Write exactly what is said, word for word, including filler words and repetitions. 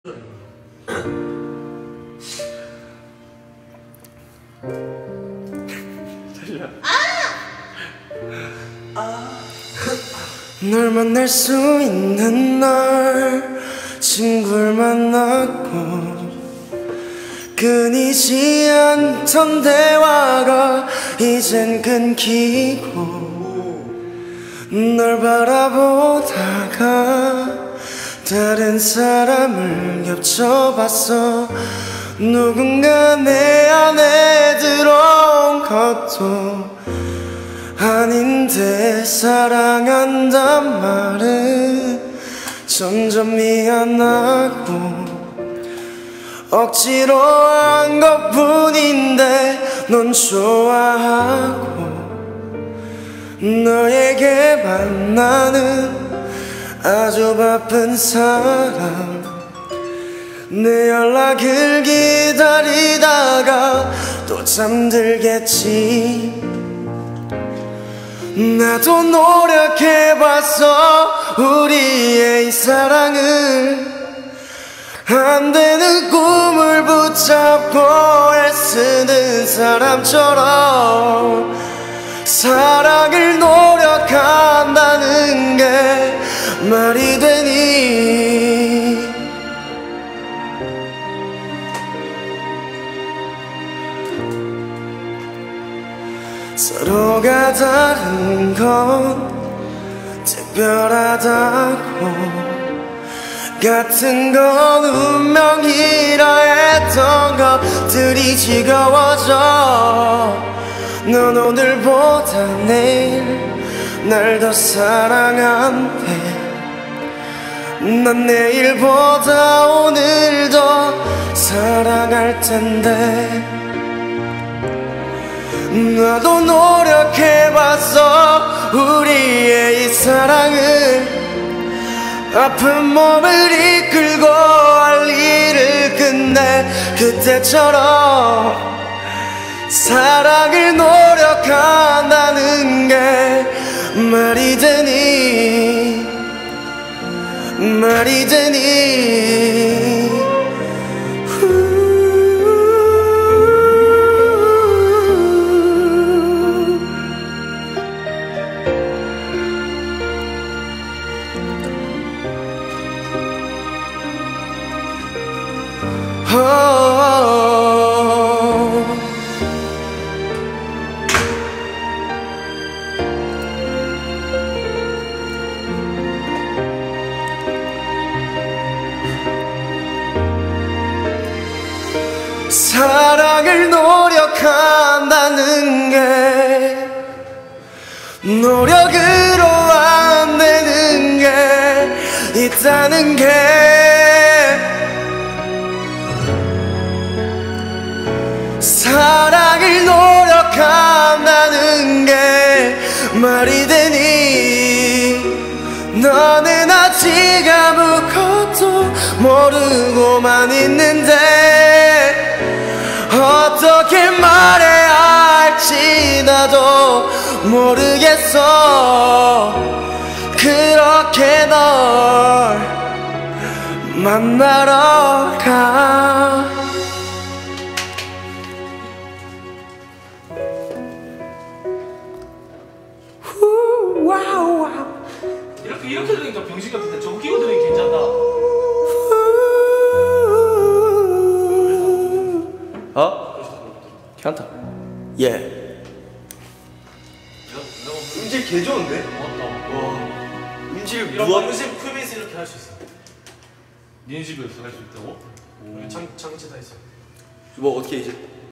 널 만날 수 있는 날 친구를 만났고 끊이지 않던 대화가 이젠 끊기고 널 바라보다가 다른 사람을 겹쳐봤어. 누군가 내 안에 들어온 것도 아닌데 사랑한단 말은 점점 미안하고 억지로 한 것뿐인데 넌 좋아하고 너에게만 나는 아주 바쁜 사람. 내 연락을 기다리다가 또 잠들겠지. 나도 노력해봤어 우리의 이 사랑을. 안 되는 꿈을 붙잡고 애쓰는 사람처럼 사랑을 노력한다는 게 말이 되니. 서로가 다른 건 특별하다고 같은 건 운명이라 했던 것들이 지겨워져. 넌 오늘보다 내일 날 더 사랑한대. 난 내일보다 오늘 더 사랑할 텐데. 나도 노력해봤어 우리의 이 사랑을. 아픈 몸을 이끌고 할 일을 끝내 그때처럼 사랑을 노력한다는 게 말이 되니 말이 되니. Oh, 사랑을 노력한다는 게 노력으로 안 되는 게 있다는 게. 사랑을 노력한다는 게 말이 되니. 너는 아직 아무것도 모르고만 있는데 어떻게 말해야 할지 나도 모르겠어. 그렇게 널 만나러 가. 와우 와우. 이렇게 이렇게 들으니까 병신 같은데 저거 끼고 들으니까 괜찮다. 어? 괜찮다. 예. 음질 개 좋은데? 맞다. 와. 음질 이런 무한. 방식 풀베이스 이렇게 할 수 있어. 니네 집에서 할 수 있다고? 오. 장 장치 다 있어. 뭐 어떻게 이제?